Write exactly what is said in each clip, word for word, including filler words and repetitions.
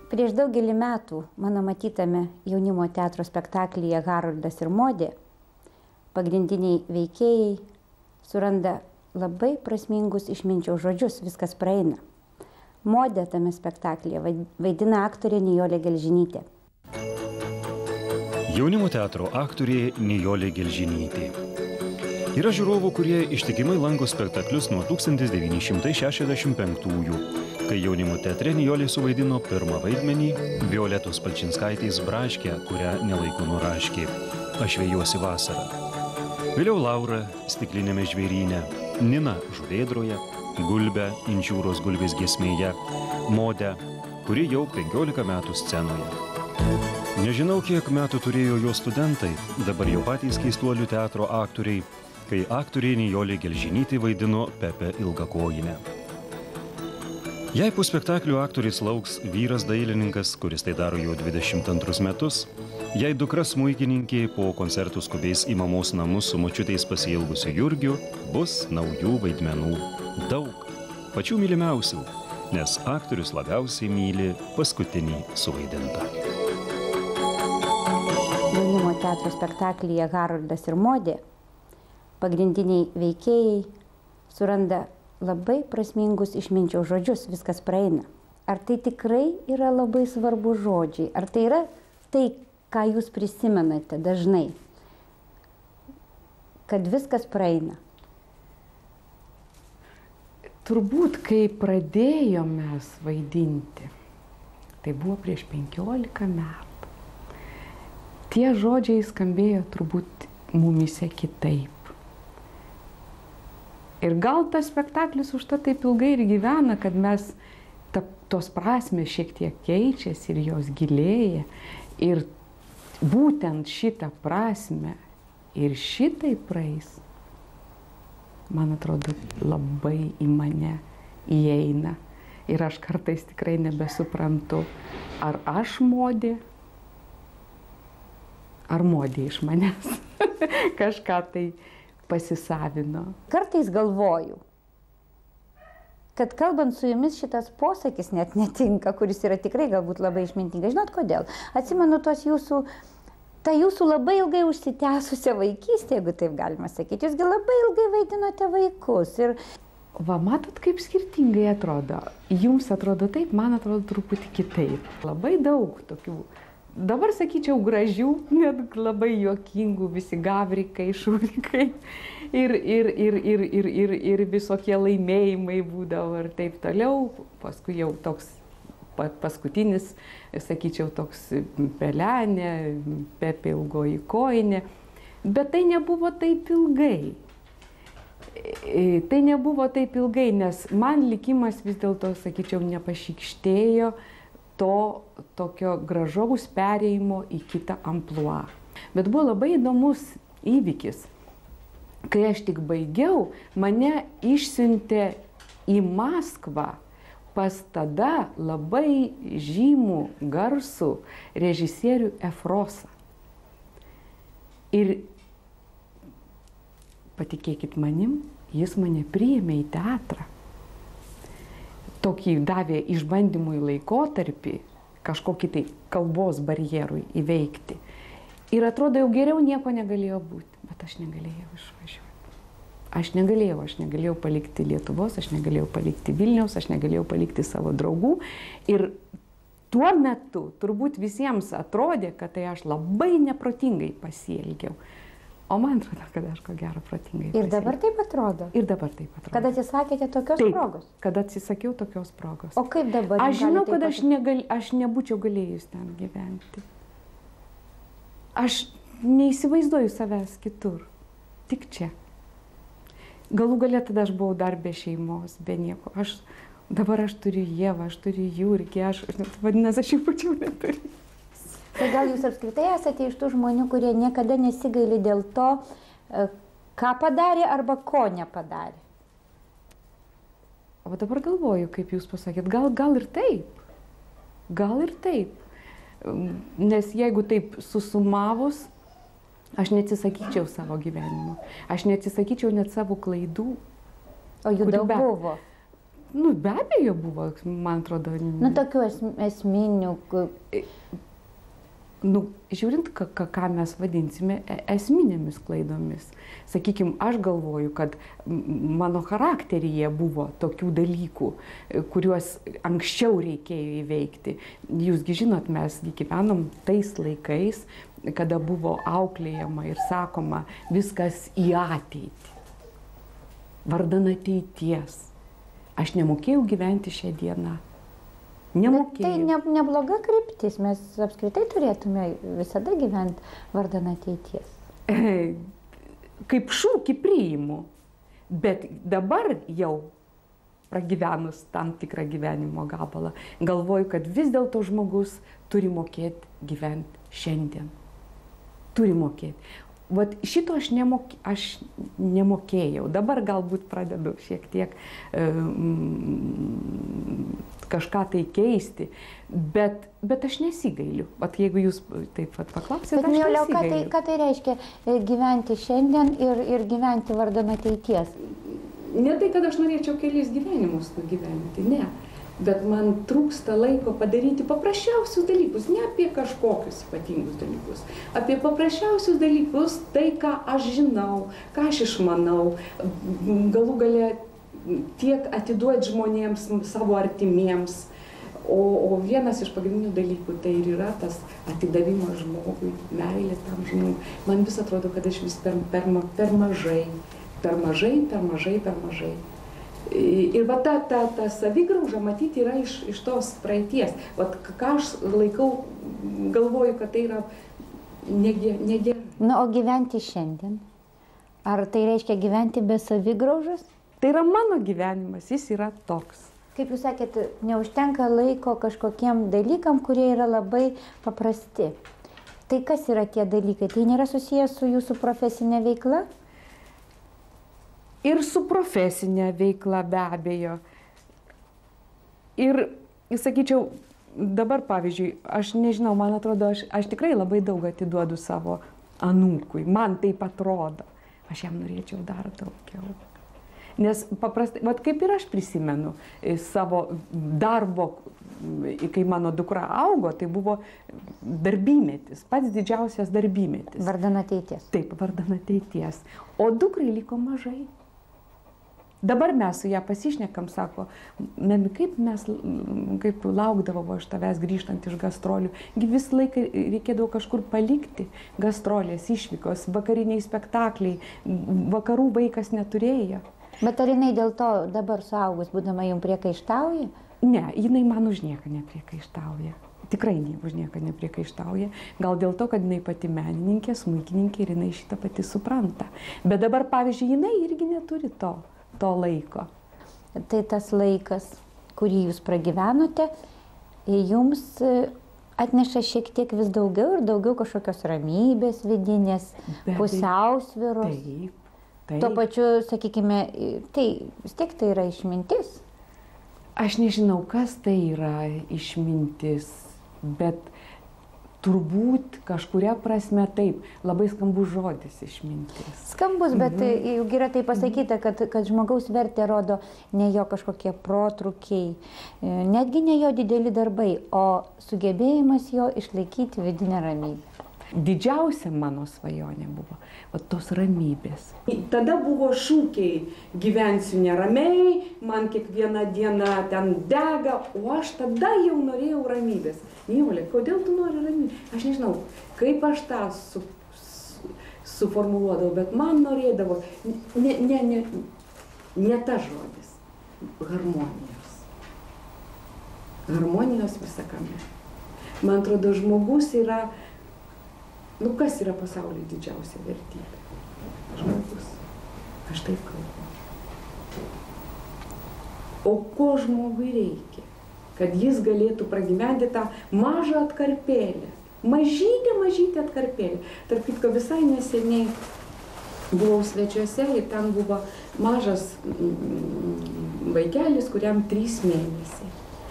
Prieš daugelį metų mano matytame jaunimo teatro spektaklyje Haroldas ir Modė pagrindiniai veikėjai suranda labai prasmingus išminčiaus žodžius, viskas praeina. Modė tame spektaklyje vaidina aktorė Nijolė Gelžinytė. Jaunimo teatro aktorė Nijolė Gelžinytė. Yra žiūrovų, kurie ištikimai lanko spektaklius nuo tūkstantis devyni šimtai šešiasdešimt penktųjų, kai jaunimo teatre Nijolė suvaidino pirmą vaidmenį Violetos Palčinskaitės Braškę, kurią nelaiku nuraškė. Aš vėjuosi vasarą. Vėliau Laura Stiklinėme žvėryne, Nina Žuvėdroje, Gulbę Inčiūros gulbės giesmėje, Modę, kuri jau penkiolika metų scenoje. Nežinau, kiek metų turėjo jo studentai, dabar jau patys keistuolių teatro aktoriai, kai aktorė Nijolė Gelžinytė vaidino Pepę Ilgakojinę. Jei po spektaklių aktoriais lauks vyras dailininkas, kuris tai daro jau dvidešimt antrus metus, jei dukra smuikininkė po koncertų skubės į mamos namus su močiutės pasiilgusiu Jurgiu, bus naujų vaidmenų. Daug, pačių mylimiausių, nes aktorius labiausiai myli paskutinį suvaidintą. Jaunimo teatro spektaklyje Haroldas ir Modė pagrindiniai veikėjai suranda labai prasmingus išminčiaus žodžius, viskas praeina. Ar tai tikrai yra labai svarbus žodžiai? Ar tai yra tai, ką jūs prisimenate dažnai? Kad viskas praeina. Turbūt, kai pradėjom mes vaidinti, tai buvo prieš penkiolika metų. Tie žodžiai skambėjo turbūt mumyse kitaip. Ir gal tas spektaklis užtat taip ilgai ir gyvena, kad mes ta, tos prasmės šiek tiek keičiasi ir jos gilėja. Ir būtent šitą prasmę ir šitai praeis, man atrodo, labai į mane įeina. Ir aš kartais tikrai nebesuprantu, ar aš Modė, ar Modė iš manęs kažką tai pasisavino. Kartais galvoju, kad kalbant su jumis šitas posakis net netinka, kuris yra tikrai galbūt labai išmintingas. Žinot kodėl? Atsimenu tos jūsų, tą jūsų labai ilgai užsitęsusią vaikystę, jeigu taip galima sakyti. Jūsgi labai ilgai vaidinote vaikus. Ir... Va, matot, kaip skirtingai atrodo. Jums atrodo taip, man atrodo truputį kitaip. Labai daug tokių, dabar sakyčiau, gražių, net labai juokingų, visi gavrikai, šūrikai ir, ir, ir, ir, ir, ir, ir visokie laimėjimai būdavo ir taip toliau. Paskui jau toks paskutinis, sakyčiau, toks Pelenė, Pepė Ilgoji kojinė. Bet tai nebuvo taip ilgai. Tai nebuvo taip ilgai, nes man likimas vis dėlto, sakyčiau, nepašykštėjo to tokio gražaus perėjimo į kitą amplua. Bet buvo labai įdomus įvykis. Kai aš tik baigiau, mane išsiuntė į Maskvą pas tada labai žymų garsų režisierių Efrosą. Ir patikėkit manim, jis mane priėmė į teatrą. Tokį davė išbandymui laikotarpį, kažkokį tai kalbos barjerui įveikti. Ir atrodo, jau geriau nieko negalėjo būti, bet aš negalėjau išvažiuoti. Aš negalėjau, aš negalėjau palikti Lietuvos, aš negalėjau palikti Vilniaus, aš negalėjau palikti savo draugų. Ir tuo metu turbūt visiems atrodė, kad tai aš labai neprotingai pasielgiau. O man atrodo, kad aš ko gero protingai pasielgiau. Ir dabar taip atrodo? Ir dabar taip atrodo. Kad atsisakėte tokios taip, progos? Kad atsisakiau tokios progos. O kaip dabar? Aš žinau, kad aš, negal, aš nebūčiau galėjus ten gyventi. Aš neįsivaizduoju savęs kitur. Tik čia. Galų galia tada aš buvau dar be šeimos, be nieko. Aš, dabar aš turiu Ievą, aš turiu Jurgį, aš, vadinasi, aš jau būčiau neturiu. Tai gal jūs apskritai esate iš tų žmonių, kurie niekada nesigaili dėl to, ką padarė arba ko nepadarė? O dabar galvoju, kaip jūs pasakėt, gal, gal ir taip. Gal ir taip. Nes jeigu taip susumavus, aš neatsisakyčiau savo gyvenimo. Aš neatsisakyčiau net savo klaidų. O jų daug buvo? Nu, be abejo buvo, man atrodo. Nu, tokių es, esminių. Nu, žiūrint, ką, ką mes vadinsime esminėmis klaidomis. Sakykime, aš galvoju, kad mano charakteryje buvo tokių dalykų, kuriuos anksčiau reikėjo įveikti. Jūsgi žinot, mes gyvenom tais laikais, kada buvo auklėjama ir sakoma viskas į ateitį. Vardan ateities. Aš nemokėjau gyventi šią dieną. Nemokėjau. Tai ne, nebloga kryptis, mes apskritai turėtume visada gyventi vardan ateities. Kaip šūkį priimu, bet dabar jau pragyvenus tam tikrą gyvenimo gabalą, galvoju, kad vis dėlto žmogus turi mokėti gyventi šiandien. Turi mokėti. Vat šito aš, nemok, aš nemokėjau. Dabar galbūt pradedu šiek tiek um, kažką tai keisti, bet, bet aš nesigailiu. Vat jeigu jūs taip pat paklausėte, aš nesigailiu. Ką tai, ką tai reiškia gyventi šiandien ir, ir gyventi vardan ateities? Ne tai, kad aš norėčiau kelis gyvenimus nugyventi, ne. Bet man trūksta laiko padaryti paprasčiausius dalykus, ne apie kažkokius ypatingus dalykus, apie paprasčiausius dalykus, tai, ką aš žinau, ką aš išmanau, galų gale tiek atiduoti žmonėms, savo artimiems. O, o vienas iš pagrindinių dalykų tai ir yra tas atidavimas žmogui, meilė tam žmogui. Man vis atrodo, kad aš vis per, per, per mažai, per mažai, per mažai, per mažai. Ir va ta, ta, ta savigrauža, matyti, yra iš, iš tos praeities. Vat ką aš laikau, galvoju, kad tai yra negerai. Na, o gyventi šiandien? Ar tai reiškia gyventi be savigraužos? Tai yra mano gyvenimas, jis yra toks. Kaip jūs sakėte, neužtenka laiko kažkokiem dalykam, kurie yra labai paprasti. Tai kas yra tie dalykai? Tai nėra susijęs su jūsų profesinė veikla? Ir su profesinė veikla be abejo. Ir, sakyčiau, dabar pavyzdžiui, aš nežinau, man atrodo, aš, aš tikrai labai daug atiduodu savo anūkui. Man taip atrodo. Aš jam norėčiau dar daugiau. Nes paprastai, vat kaip ir aš prisimenu savo darbo, kai mano dukra augo, tai buvo darbymetis, pats didžiausias darbymetis. Vardan ateities. Taip, vardan ateities. O dukrai liko mažai. Dabar mes su ją pasišnekam, sako, mami, kaip mes, kaip laukdavo iš tavęs grįžtant iš gastrolių. Visą laiką reikėdavo kažkur palikti gastrolės, išvykos, vakariniai spektakliai, vakarų vaikas neturėjo. Bet ar jinai dėl to dabar suaugus, būdama jums priekaištauja? Ne, jinai man už nieką nepriekaištauja. Tikrai ne, už nieką nepriekaištauja. Gal dėl to, kad jinai pati menininkė, smuikininkė ir jinai šitą pati supranta. Bet dabar, pavyzdžiui, jinai irgi neturi to. to laiko. Tai tas laikas, kurį jūs pragyvenote, jums atneša šiek tiek vis daugiau ir daugiau kažkokios ramybės vidinės, Bet pusiausvyros. Taip, taip. Tuo pačiu, sakykime, tai vis tiek tai yra išmintis. Aš nežinau, kas tai yra išmintis, bet turbūt kažkuria prasme taip, labai skambus žodis išmintis. Skambus, bet mhm. juk yra tai pasakyta, kad, kad žmogaus vertė rodo ne jo kažkokie protrukiai, netgi ne jo dideli darbai, o sugebėjimas jo išlaikyti vidinę ramybę. Didžiausia mano svajonė buvo o tos ramybės. Tada buvo šūkiai, gyvensiu neramiai, man kiekvieną dieną ten dega, o aš tada jau norėjau ramybės. Nijolė, kodėl tu nori ramybės? Aš nežinau, kaip aš tą su, su, suformuluodavau, bet man norėdavo, ne, ne, ne, ne ta žodis, harmonijos. Harmonijos visakame. Man atrodo, žmogus yra, nu kas yra pasaulyje didžiausia vertybė? Žmogus. Aš taip kalbu. O ko žmogui reikia? Kad jis galėtų pragyventi tą mažą atkarpėlę. Mažytę, mažytę atkarpėlę. Tarp kitko, visai neseniai buvau svečiuose ir ten buvo mažas vaikelis, kuriam trys mėnesiai.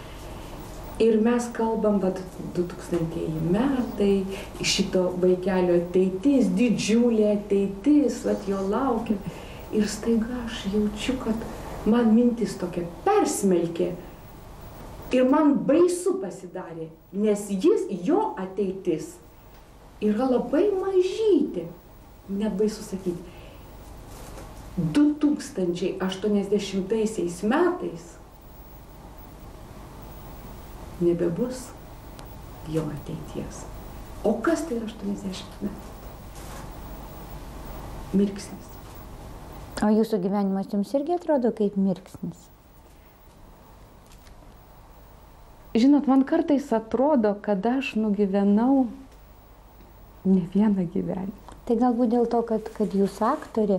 Ir mes kalbam, kad du tūkstantieji metai, šito vaikelio ateitis, didžiulė ateitis, vat jo laukia. Ir staiga aš jaučiu, kad man mintis tokia per persmelkė. Ir man baisu pasidarė, nes jis, jo ateitis yra labai mažytė. Net baisu sakyti. du tūkstančiai aštuoniasdešimtaisiais metais nebebus jo ateities. O kas tai aštuoniasdešimt metų? Mirksnis. O jūsų gyvenimas jums irgi atrodo kaip mirksnis? Žinot, man kartais atrodo, kad aš nugyvenau ne vieną gyvenimą. Tai galbūt dėl to, kad, kad jūs aktorė?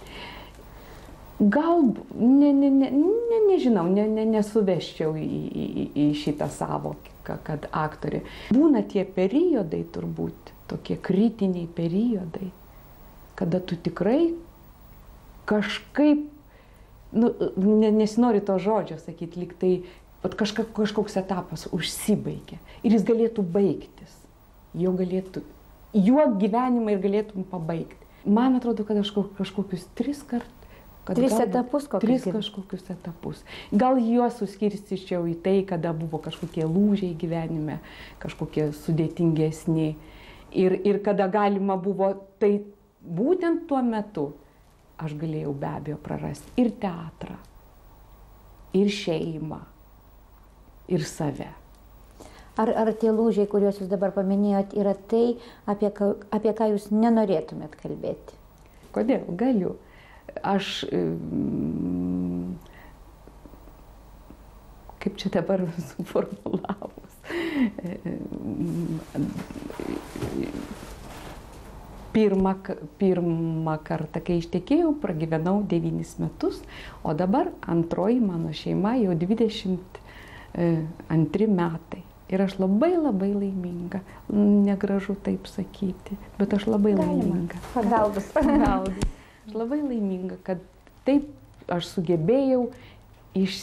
Gal, ne, ne, ne, ne, nežinau, ne, ne, nesuveščiau į, į, į šitą savoką, kad aktorė. Būna tie periodai turbūt, tokie kritiniai periodai, kada tu tikrai kažkaip, nu, nesinori to žodžio sakyti, lyg tai kažka, kažkoks etapas užsibaigė ir jis galėtų baigtis, jo galėtų, juo gyvenimą ir galėtum pabaigti. Man atrodo, kad aš kažkokius tris kartus, tris etapus kokius? Tris kažkokius etapus. Gal juos suskirstyčiau į tai, kada buvo kažkokie lūžiai gyvenime, kažkokie sudėtingesni ir, ir kada galima buvo, tai būtent tuo metu aš galėjau be abejo prarasti ir teatrą, ir šeimą, ir save. Ar, ar tie lūžiai, kuriuos jūs dabar paminėjot, yra tai, apie ką, apie ką jūs nenorėtumėt kalbėti? Kodėl? Galiu. Aš, kaip čia dabar suformulavus, pirmą, pirmą kartą, kai ištekėjau, pragyvenau devynis metus, o dabar antroji mano šeima jau dvidešimt antri metai. Ir aš labai labai laiminga. Negražu taip sakyti, bet aš labai laiminga. Pagalbos. Pagalbos. Aš labai laiminga, kad taip aš sugebėjau iš...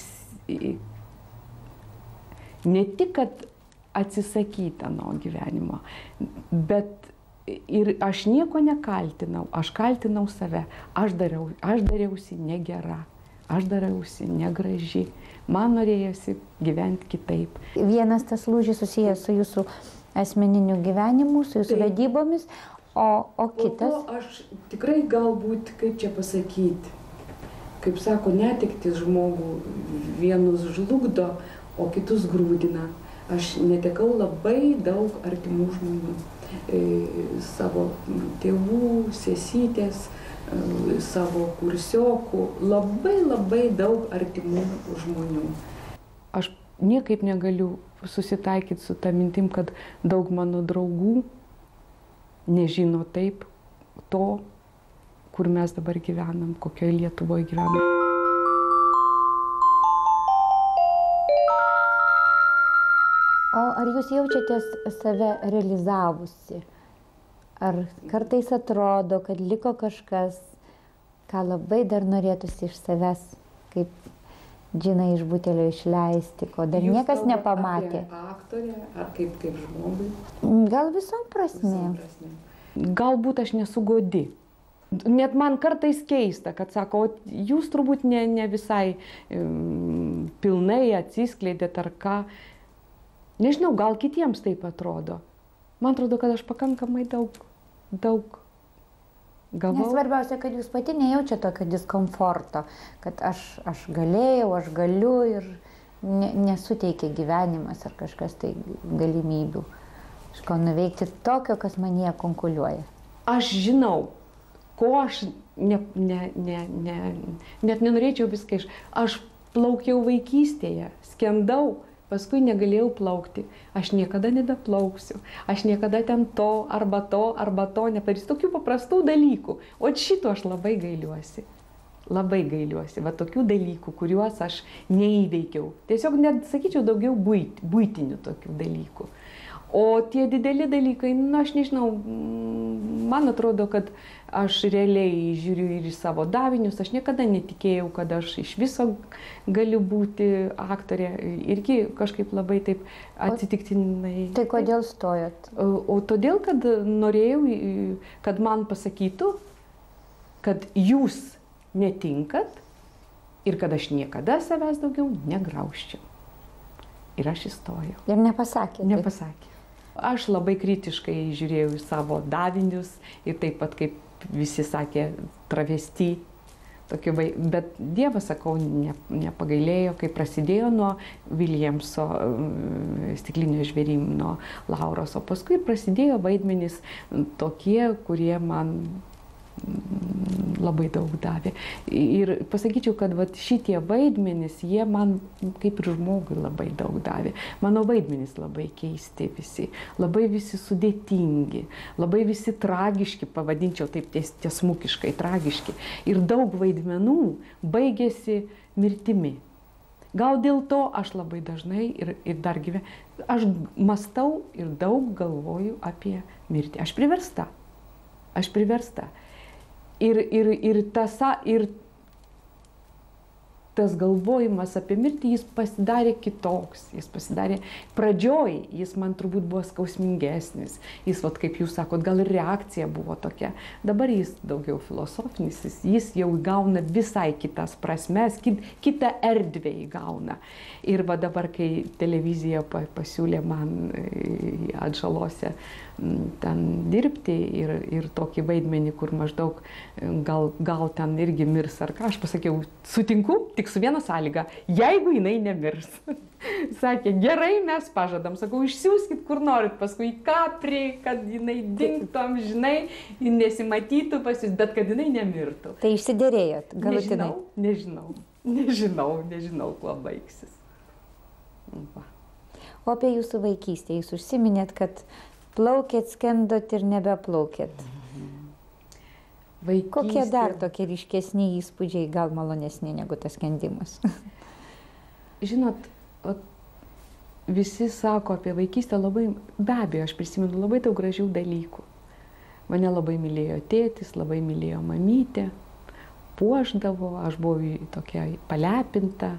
ne tik, kad atsisakyti nuo gyvenimo, bet ir aš nieko nekaltinau, aš kaltinau save, aš, dariau, aš dariausi negera, aš dariausi negraži, man norėjosi gyventi kitaip. Vienas tas lūžis susijęs su jūsų asmeniniu gyvenimu, su jūsų vedybomis, o, o kitas? O to aš tikrai galbūt, kaip čia pasakyti, kaip sako, netektis žmogų vienus žlugdo, o kitus grūdina. Aš netekau labai daug artimų žmonių. E, savo tėvų, sesytės, e, savo kursiokų, labai labai daug artimų žmonių. Aš niekaip negaliu susitaikyti su ta mintim, kad daug mano draugų nežino taip to, kur mes dabar gyvenam, kokioje Lietuvoje gyvenam. O ar jūs jaučiatės save realizavusi? Ar kartais atrodo, kad liko kažkas, ką labai dar norėtųsi iš savęs, kaip džiną iš butelio išleisti, ko dar jūs niekas nepamatė? Apie aktorę ar kaip, kaip žmogui? Gal visom prasmėm. Galbūt aš nesu godi. Net man kartais keista, kad sako, jūs turbūt ne, ne visai um, pilnai atsiskleidėt ar ką. Nežinau, gal kitiems taip atrodo. Man atrodo, kad aš pakankamai daug, daug gavau. Nesvarbiausia, kad jūs pati nejaučia tokio diskomforto, kad aš, aš galėjau, aš galiu ir ne, nesuteikia gyvenimas ar kažkas tai galimybių. Kažko nuveikti tokio, kas manyje konkuliuoja. Aš žinau, ko aš ne, ne, ne, ne, net nenorėčiau viską iš... Aš plaukiau vaikystėje, skendau, paskui negalėjau plaukti. Aš niekada nebeplauksiu. Aš niekada ten to, arba to, arba to nepadarysiu. Tokių paprastų dalykų. O šito aš labai gailiuosi. Labai gailiuosi. Va tokių dalykų, kuriuos aš neįveikiau. Tiesiog net, sakyčiau, daugiau buit, buitinių tokių dalykų. O tie dideli dalykai, na, aš nežinau, man atrodo, kad aš realiai žiūriu ir į savo davinius. Aš niekada netikėjau, kad aš iš viso galiu būti aktorė. Irgi kažkaip labai taip atsitiktinai. Tai kodėl stojot? O, o todėl, kad norėjau, kad man pasakytų, kad jūs netinkat ir kad aš niekada savęs daugiau negraužčiau. Ir aš įstojau. Ir nepasakė. Nepasakė. Aš labai kritiškai žiūrėjau į savo davinius ir taip pat, kaip visi sakė, travesti. Tokiu, bet Dievas, sakau, ne, nepagailėjo, kai prasidėjo nuo Viljamso Stiklinio žvėryno Lauros, o paskui prasidėjo vaidmenys tokie, kurie man labai daug davė. Ir pasakyčiau, kad vat, šitie vaidmenys, jie man kaip ir žmogui labai daug davė. Mano vaidmenys labai keisti visi, labai visi sudėtingi, labai visi tragiški, pavadinčiau taip ties, tiesmukiškai tragiški. Ir daug vaidmenų baigėsi mirtimi. Gal dėl to aš labai dažnai ir, ir dar gyvenu, aš mąstau ir daug galvoju apie mirtį. Aš priversta. Aš priversta. Ir, ir, ir, tas, ir tas galvojimas apie mirtį, jis pasidarė kitoks. Jis pasidarė pradžioj, jis man turbūt buvo skausmingesnis. Jis, vat, kaip jūs sakot, gal ir reakcija buvo tokia. Dabar jis daugiau filosofinis, jis, jis jau įgauna visai kitas prasmes, kit, kitą erdvę įgauna. Ir va dabar, kai televizija pasiūlė man Atžalose ten dirbti ir, ir tokį vaidmenį, kur maždaug gal, gal ten irgi mirs ar ką, aš pasakiau, sutinku, tik su viena sąlyga, jeigu jinai nemirs. Sakė, gerai, mes pažadam, sakau, išsiųskit kur norit, paskui į Kaprį, kad jinai dingtų amžinai, nesimatytų pas jūs, bet kad jinai nemirtų. Tai išsiderėjot galutinai? Nežinau, nežinau, nežinau, nežinau, kuo baigsis. Va. O apie jūsų vaikystę, jūs užsiminėt, kad plaukėt, skendot ir nebeplaukėt. Vaikystė... Kokie dar tokie ryškesni įspūdžiai, gal malonesni negu tas skendimas? Žinot, visi sako apie vaikystę labai, be abejo, aš prisimenu labai daug gražių dalykų. Mane labai mylėjo tėtis, labai mylėjo mamytė, puošdavo, aš buvau tokia palepinta,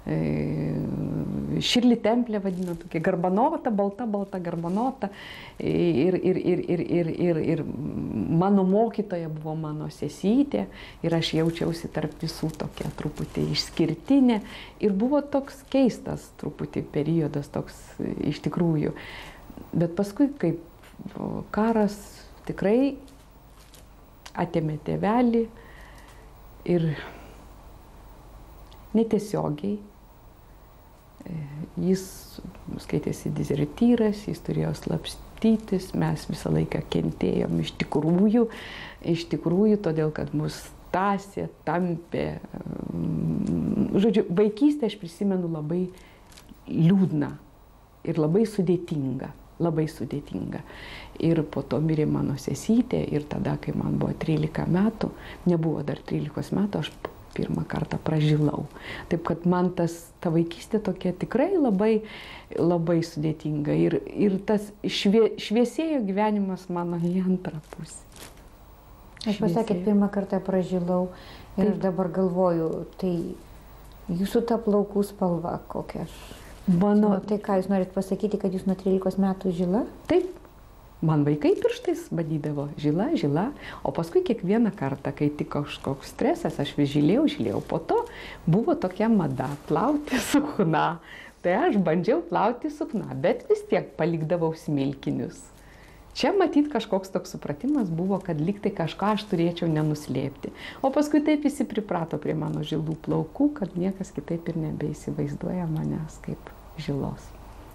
Širli Templė vadino, tokia garbanota, balta, balta garbanota. Ir, ir, ir, ir, ir, ir, ir mano mokytoja buvo mano sesytė ir aš jaučiausi tarp visų tokia truputį išskirtinė. Ir buvo toks keistas truputį periodas, toks iš tikrųjų. Bet paskui, kaip karas tikrai atėmė tėvelį ir netiesiogiai. Jis skaitėsi dezertyras, jis turėjo slapstytis, mes visą laiką kentėjom iš tikrųjų, iš tikrųjų, todėl kad mus tąsė, tampė. Žodžiu, vaikystę aš prisimenu labai liūdną ir labai sudėtingą, labai sudėtingą. Ir po to mirė mano sesytė ir tada, kai man buvo trylika metų, nebuvo dar trylikos metų, aš pirmą kartą pražilau. Taip, kad man tas, ta vaikystė tokia tikrai labai, labai sudėtinga. Ir, ir tas švie, šviesėjo gyvenimas mano į antrą pusę. Aš pasakėt, pirmą kartą pražilau ir Taip. Aš dabar galvoju, tai jūsų ta plaukų spalva kokia? Mano... Tai ką, jūs norit pasakyti, kad jūs nuo trylikos metų žila? Taip. Man vaikai pirštais badydavo, žila, žila, o paskui kiekvieną kartą, kai tik kažkoks stresas, aš vis žilėjau, žilėjau. Po to buvo tokia mada plauti sukną. Tai aš bandžiau plauti sukną, bet vis tiek palikdavau smilkinius. Čia matyt kažkoks toks supratimas buvo, kad lyg tai kažką aš turėčiau nenuslėpti. O paskui taip visi priprato prie mano žilų plaukų, kad niekas kitaip ir nebeįsivaizduoja manęs kaip žilos.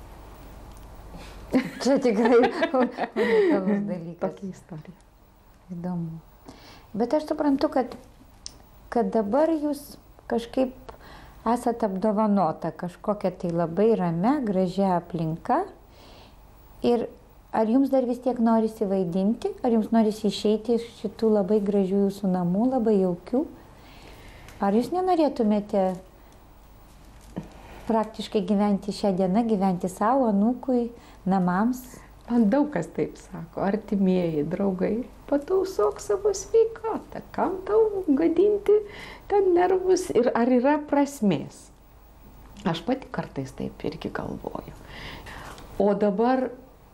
Čia tikrai unikalus dalykas. Tokia istorija. Įdomu. Bet aš suprantu, kad, kad dabar jūs kažkaip esate apdovanota kažkokia tai labai ramia, gražia aplinka. Ir ar jums dar vis tiek norisi vaidinti? Ar jums norisi išeiti iš šitų labai gražių jūsų namų, labai jaukių? Ar jūs nenorėtumėte praktiškai gyventi šią dieną, gyventi savo, anūkui, namams? Man daug kas taip sako, artimieji, draugai, patausok savo sveikatą, kam tau gadinti ten nervus ir ar yra prasmės. Aš pati kartais taip irgi galvoju. O dabar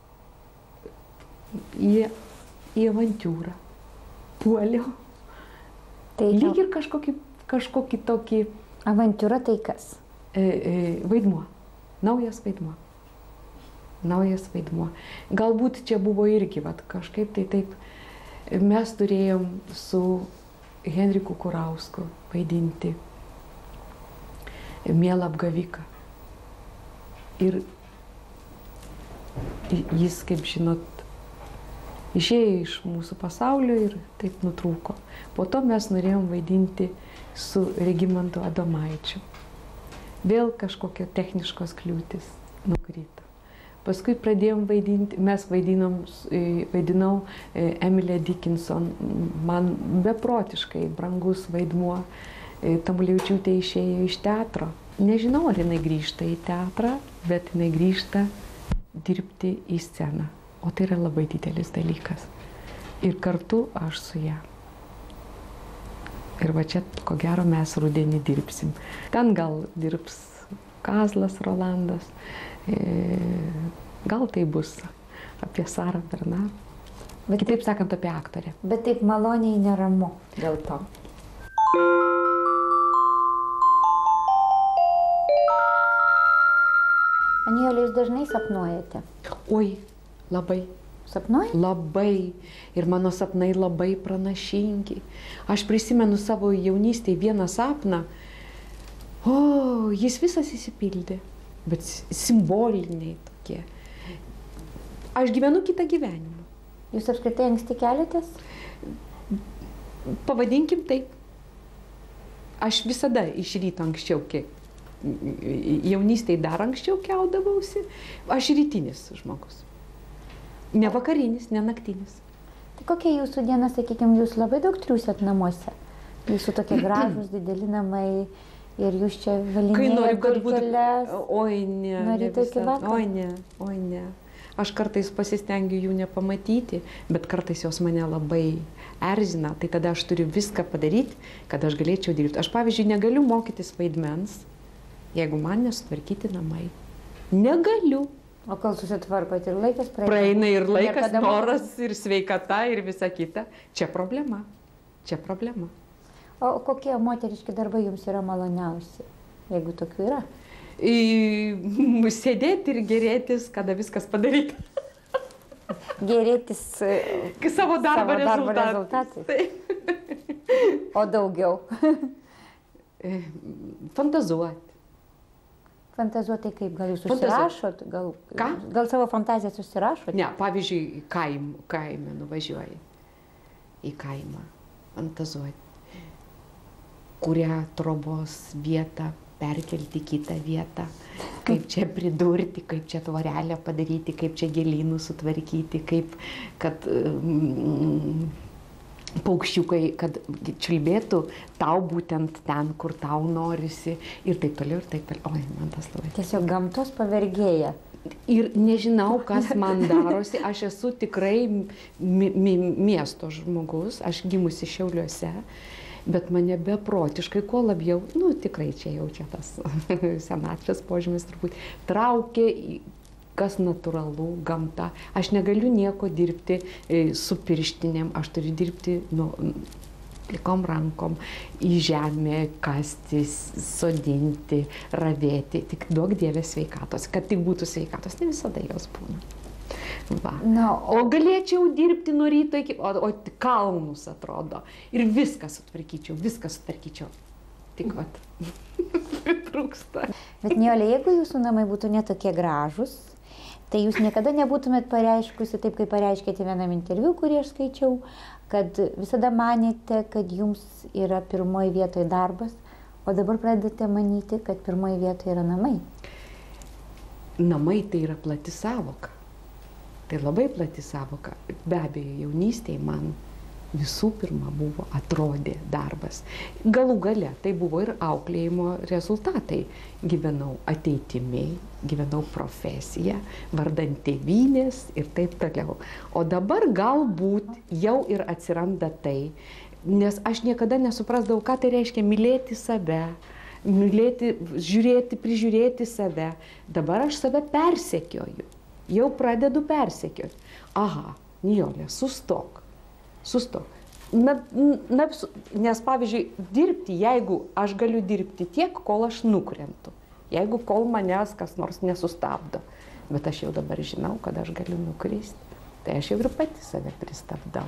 į, į avantūrą puoliau. Tai lyg ir kažkokį, kažkokį tokį Avantūra tai kas? E, e, vaidmuo. Naujas vaidmuo. Naujas vaidmuo. Galbūt čia buvo irgi, vat, kažkaip tai taip. Mes turėjom su Henriku Kurausku vaidinti Mielą apgaviką. Ir jis, kaip žinot, išėjo iš mūsų pasaulio ir taip nutrūko. Po to mes norėjom vaidinti su Regimantu Adomaičiu. Vėl kažkokia techniškos kliūtis nukrito. Paskui pradėjom vaidinti, mes vaidinom, vaidinau Emilę Dickinson, man beprotiškai brangus vaidmuo. Tamulevičiūtė išėjo iš teatro. Nežinau, ar jinai grįžta į teatrą, bet jinai grįžta dirbti į sceną. O tai yra labai didelis dalykas. Ir kartu aš su ją. Ir va čia, ko gero, mes rudenį dirbsim. Ten gal dirbs Kazlas Rolandas. Gal tai bus apie Sarą Bernard. Bet kitaip sakant, apie aktorę. Bet taip maloniai neramu dėl to. Nijole, jūs dažnai sapnuojate? Oi, labai. Sapnuojate? Labai. Ir mano sapnai labai pranašingi. Aš prisimenu savo jaunystėje vieną sapną. O, jis visas įsipildė. Bet simboliniai tokie. Aš gyvenu kitą gyvenimą. Jūs apskritai anksti keliatės? Pavadinkim taip. Aš visada iš ryto anksčiau, kiek jaunystėje dar anksčiau keldavausi. Aš rytinis žmogus. Ne vakarinis, ne naktinis. Tai kokia jūsų diena, sakykime, jūs labai daug triūsėt namuose? Jūsų tokie gražūs, dideli namai ir jūs čia valinėjat dulkeles. Oi, ne. Nuo ryto iki vakaro? Oi, ne, oi, ne. Aš kartais pasistengiu jų nepamatyti, bet kartais jos mane labai erzina. Tai tada aš turiu viską padaryti, kad aš galėčiau dirbti. Aš, pavyzdžiui, negaliu mokytis vaidmens, jeigu man nesutvarkyti namai. Negaliu. O kol susitvarkot ir laikas praeina? Praeina ir laikas, noras, ir sveikata, ir visa kita. Čia problema. Čia problema. O kokie moteriški darbai jums yra maloniausi, jeigu tokių yra? Į, sėdėti ir gerėtis, kada viskas padaryta. Gerėtis savo darbo, savo darbo rezultatais. rezultatais. O daugiau? Fantazuoti. Fantazuoti kaip? Gal jūs susirašot? Gal, Ką? gal savo fantaziją susirašot? Ne, pavyzdžiui, kaim, kaime nuvažiuoji. Į kaimą. Fantazuoti. Kurią trobos vietą perkelti kitą vietą. Kaip čia pridurti, kaip čia tvorelę padaryti, kaip čia gėlynų sutvarkyti, kaip, kad mm, paukščiukai, kad čiulbėtų tau būtent ten, kur tau norisi ir taip toliau, ir taip toliau. Oi, man tas labai. Tiesiog gamtos pavergėja. Ir nežinau, kas man darosi. Aš esu tikrai mi mi miesto žmogus, aš gimusi Šiauliuose, bet mane beprotiškai, kuo labiau, nu tikrai čia jaučia tas senatvės požymis turbūt, traukė kas natūralu, gamta. Aš negaliu nieko dirbti su pirštinėm, aš turiu dirbti nu, plikom rankom, į žemę kasti, sodinti, ravėti. Tik duok Dieve sveikatos, kad tik būtų sveikatos, ne visada jos būna. Va. No, o... o galėčiau dirbti nuo ryto iki... O, o kalnus atrodo. Ir viską sutvarkyčiau, viską sutvarkyčiau. Tik vat. Trūksta. Bet Nijole, jeigu jūsų namai būtų netokie gražus, tai jūs niekada nebūtumėt pareiškusi, taip kaip pareiškėte vienam interviu, kurį aš skaičiau, kad visada manėte, kad jums yra pirmoji vietoje darbas, o dabar pradedate manyti, kad pirmoji vietoje yra namai. Namai tai yra plati savoka. Tai labai plati savoka. Be abejo, jaunystėje man visų pirma buvo atrodė darbas. Galų gale tai buvo ir auklėjimo rezultatai. Gyvenau ateitimi, gyvenau profesiją, vardan tėvynės ir taip toliau. O dabar galbūt jau ir atsiranda tai, nes aš niekada nesuprasdavau, ką tai reiškia mylėti save, mylėti, žiūrėti, prižiūrėti save. Dabar aš save persekioju. Jau pradedu persekioti. Aha, Nijole, sustok, sustok. Na, na, nes pavyzdžiui, dirbti, jeigu aš galiu dirbti tiek, kol aš nukrentu, jeigu kol manęs kas nors nesustabdo, bet aš jau dabar žinau, kad aš galiu nukristi, tai aš jau ir pati save pristabdau.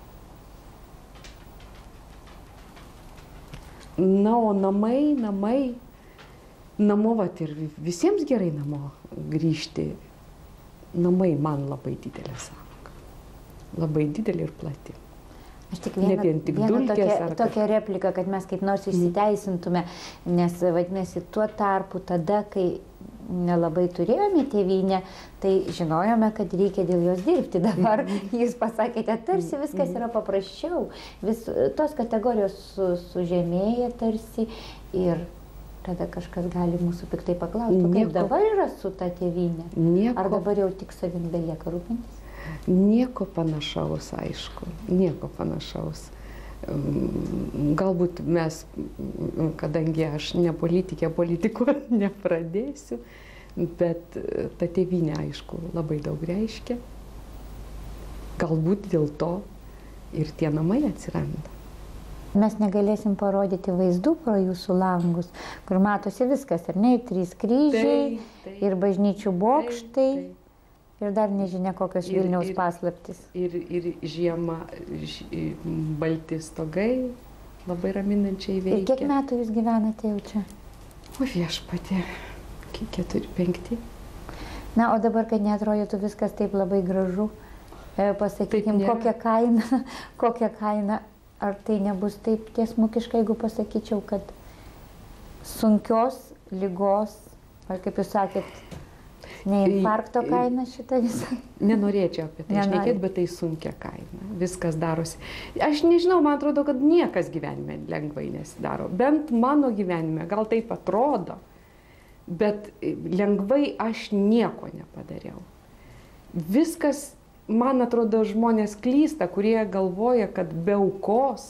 Na, o namai, namai, namo, vat, ir visiems gerai namo grįžti, namai man labai didelė sąvoka, labai didelė ir plati. Aš tik vieną, vieną tokią, tokią repliką, kad mes kaip nors išsiteisintume, nes vadinasi, tuo tarpu tada, kai nelabai turėjome tėvynę, tai žinojome, kad reikia dėl jos dirbti. Dabar jūs pasakėte, tarsi viskas yra paprasčiau, vis, tos kategorijos su, sužemėja tarsi ir tada kažkas gali mūsų piktai paklausti, kaip Nieko. Dabar yra su ta tėvynė? Nieko. Ar dabar jau tik savim belieka rūpintis? Nieko panašaus, aišku, nieko panašaus. Galbūt mes, kadangi aš ne politikė, politikuot nepradėsiu, bet ta tėvynė, aišku, labai daug reiškia. Galbūt dėl to ir tie namai atsiranda. Mes negalėsim parodyti vaizdų pro jūsų langus, kur matosi viskas, ar ne, trys kryžiai, taip, taip, ir bažnyčių bokštai. Taip, taip. Ir dar nežinia, kokios ir, Vilniaus ir, paslaptis. Ir, ir žiemą ž, balti stogai labai raminančiai veikia. Ir kiek metų jūs gyvenate jau čia? O viešpatie, keturi, penkti. Na, o dabar, kad neatrodytų viskas taip labai gražu, pasakykim, kokią kainą, kokią kainą, ar tai nebus taip tiesmukiškai, jeigu pasakyčiau, kad sunkios ligos, ar kaip jūs sakėt, ne infarkto kaina šitą visą? Nenorėčiau apie tai šnekėti, bet tai sunkia kaina. Viskas darosi. Aš nežinau, man atrodo, kad niekas gyvenime lengvai nesidaro. Bent mano gyvenime, gal taip atrodo, bet lengvai aš nieko nepadariau. Viskas, man atrodo, žmonės klysta, kurie galvoja, kad be aukos,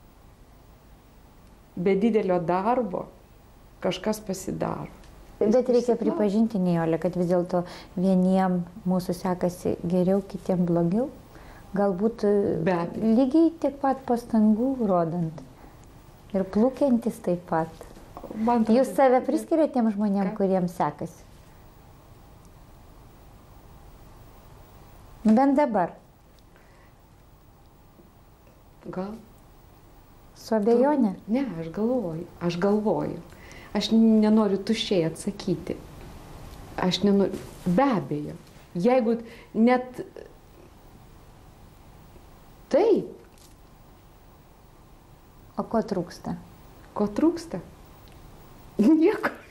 be didelio darbo kažkas pasidaro. Bet reikia pripažinti, Nijole, kad vis dėlto vieniem mūsų sekasi geriau, kitiem blogiau. Galbūt lygiai tiek pat pastangų rodant. Ir plūkiantis taip pat. Man Jūs save priskiriate tiem žmonėm, ką? Kuriems sekasi? Bent dabar. Gal? Su abejonė? Ne, aš galvoju. Aš galvoju. Aš nenoriu tuščiai atsakyti. Aš nenoriu. Be abejo. Jeigu net taip. O ko trūksta? Ko trūksta? Nieko.